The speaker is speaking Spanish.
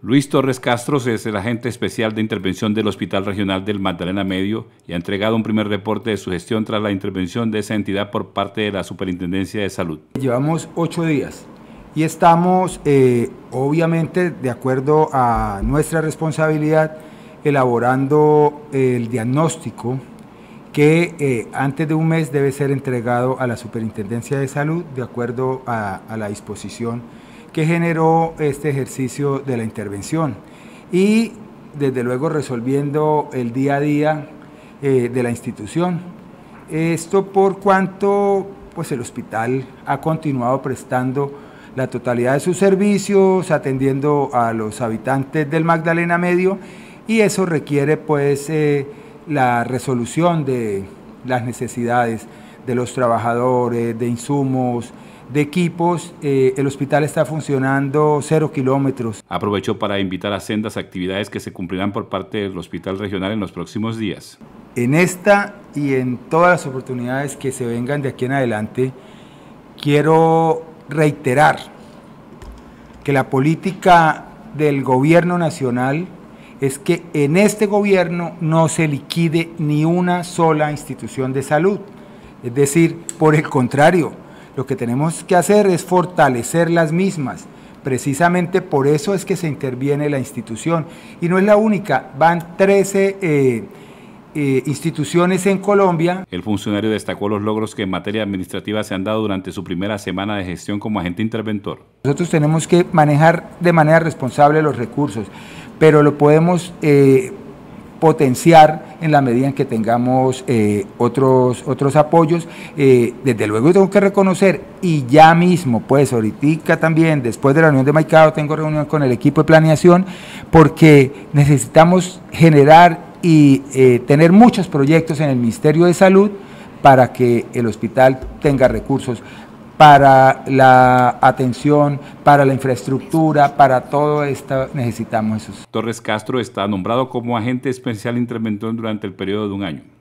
Luis Torres Castro es el agente especial de intervención del Hospital Regional del Magdalena Medio y ha entregado un primer reporte de su gestión tras la intervención de esa entidad por parte de la Superintendencia de Salud. Llevamos 8 días y estamos, obviamente, de acuerdo a nuestra responsabilidad, elaborando el diagnóstico que antes de un mes debe ser entregado a la Superintendencia de Salud, de acuerdo a la disposición que generó este ejercicio de la intervención, y desde luego resolviendo el día a día de la institución. Esto por cuanto pues, el hospital ha continuado prestando la totalidad de sus servicios, atendiendo a los habitantes del Magdalena Medio, y eso requiere pues la resolución de las necesidades de los trabajadores, de insumos, de equipos. El hospital está funcionando 0 kilómetros. Aprovechó para invitar a sendas actividades que se cumplirán por parte del Hospital Regional en los próximos días. En esta y en todas las oportunidades que se vengan de aquí en adelante, quiero reiterar que la política del gobierno nacional es que en este gobierno no se liquide ni una sola institución de salud. Es decir, por el contrario, lo que tenemos que hacer es fortalecer las mismas. Precisamente por eso es que se interviene la institución. Y no es la única, van 13 instituciones en Colombia. El funcionario destacó los logros que en materia administrativa se han dado durante su primera semana de gestión como agente interventor. Nosotros tenemos que manejar de manera responsable los recursos, pero lo podemos potenciar en la medida en que tengamos otros apoyos. Desde luego tengo que reconocer, y ya mismo, pues ahorita también, después de la reunión de Maicao, tengo reunión con el equipo de planeación, porque necesitamos generar y tener muchos proyectos en el Ministerio de Salud para que el hospital tenga recursos para la atención, para la infraestructura, para todo esto necesitamos eso. Torres Castro está nombrado como agente especial interventor durante el periodo de un año.